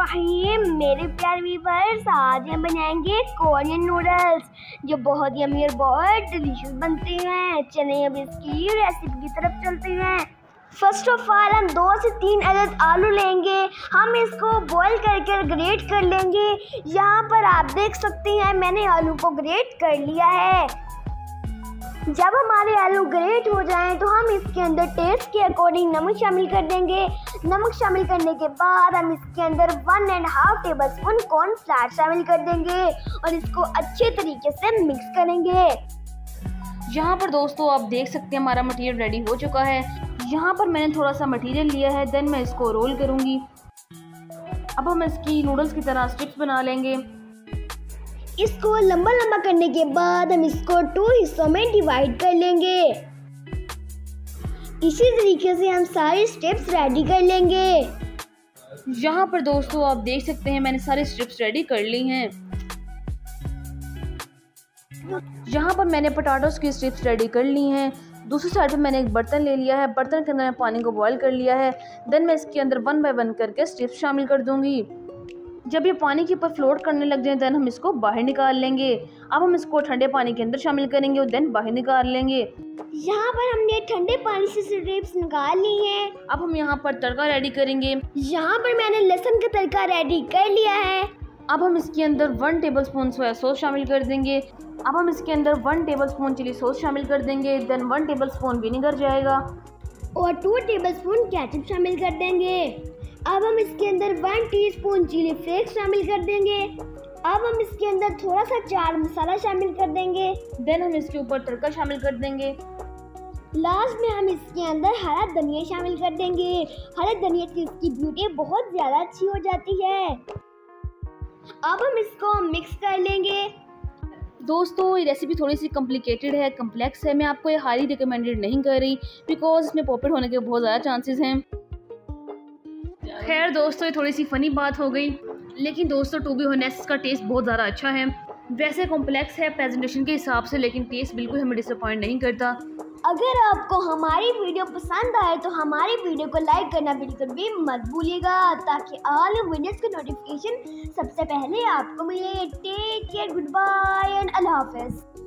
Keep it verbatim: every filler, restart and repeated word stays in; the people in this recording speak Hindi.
बिस्मिल्लाहिर्रहमानिर्रहीम। मेरे प्यारे व्यूअर्स, आज हम बनाएंगे कोरियन नूडल्स जो बहुत यम्मी और बहुत डिलीशियस बनते हैं। चलिए अब इसकी रेसिपी की तरफ चलते हैं। फर्स्ट ऑफ ऑल हम दो से तीन अदद आलू लेंगे। हम इसको बॉईल करके ग्रेट कर लेंगे। यहाँ पर आप देख सकते हैं मैंने आलू को ग्रेट कर लिया है। जब हमारे आलू ग्रेट हो जाएं तो हम इसके अंदर टेस्ट के अकॉर्डिंग नमक शामिल कर देंगे। नमक शामिल करने के बाद हम इसके अंदर one and half tablespoon cornflour शामिल कर देंगे और इसको अच्छे तरीके से मिक्स करेंगे। यहाँ पर दोस्तों आप देख सकते हैं हमारा मटेरियल रेडी हो चुका है। यहाँ पर मैंने थोड़ा सा मटेरियल लिया है, देन मैं इसको रोल करूँगी। अब हम इसकी नूडल्स की तरह स्ट्रिप्स बना लेंगे। इसको लंबा लंबा करने के बाद हम इसको टू हिस्सों में डिवाइड कर लेंगे। इसी तरीके से हम सारी स्टेप्स रेडी कर लेंगे। यहाँ पर दोस्तों आप देख सकते हैं मैंने सारी स्ट्रिप्स रेडी कर ली हैं। यहाँ पर मैंने पोटैटोस की स्ट्रिप्स रेडी कर ली हैं। दूसरी साइड पे मैंने एक बर्तन ले लिया है। बर्तन के अंदर मैं पानी को बॉईल कर लिया है। देन मैं इसके अंदर वन बाय वन करके स्ट्रिप्स शामिल कर दूंगी। जब ये पानी के ऊपर फ्लोट करने लग जाए देन हम इसको बाहर निकाल लेंगे। अब हम इसको ठंडे पानी के अंदर शामिल करेंगे और देन बाहर निकाल लेंगे। यहाँ पर हमने ठंडे पानी से स्ट्रिप्स निकाल ली हैं। अब हम यहाँ पर तड़का रेडी करेंगे। यहाँ पर मैंने लहसुन का तड़का रेडी कर लिया है। अब हम इसके अंदर वन टेबलस्पून सोया सॉस शामिल कर देंगे। अब हम इसके अंदर वन टेबलस्पून चिली सॉस शामिल कर देंगे। देन वन टेबलस्पून विनेगर जाएगा और टू टेबलस्पून केचप शामिल कर देंगे। अब हम इसके अंदर वन टीस्पून चिली फ्लेक्स शामिल कर देंगे। अब हम इसके अंदर थोड़ा सा चाट मसाला शामिल कर देंगे। देन हम इसके ऊपर तड़का शामिल कर देंगे। लास्ट में हम इसके अंदर हरा धनिया शामिल कर देंगे। हरा धनिया से इसकी ब्यूटी बहुत ज़्यादा अच्छी हो जाती है। अब हम इसको मिक्स कर लेंगे। दोस्तों ये रेसिपी थोड़ी सी कॉम्प्लिकेटेड है, कम्प्लेक्स है। मैं आपको ये हाईली रिकमेंडेड नहीं कर रही बिकॉज इसमें पॉपुलर होने के बहुत ज़्यादा चांसेस हैं। खैर दोस्तों ये थोड़ी सी फ़नी बात हो गई, लेकिन दोस्तों टू बी ऑनेस्ट इसका टेस्ट बहुत ज़्यादा अच्छा है। वैसे कॉम्प्लेक्स है प्रेजेंटेशन के हिसाब से, लेकिन टेस्ट बिल्कुल हमें डिसअपॉइंट नहीं करता। अगर आपको हमारी वीडियो पसंद आए तो हमारी वीडियो को लाइक करना बिल्कुल भी मत भूलिएगा ताकि ऑल वीडियोस की नोटिफिकेशन सबसे पहले आपको मिले। Take care, goodbye and अल्लाह हाफिज़।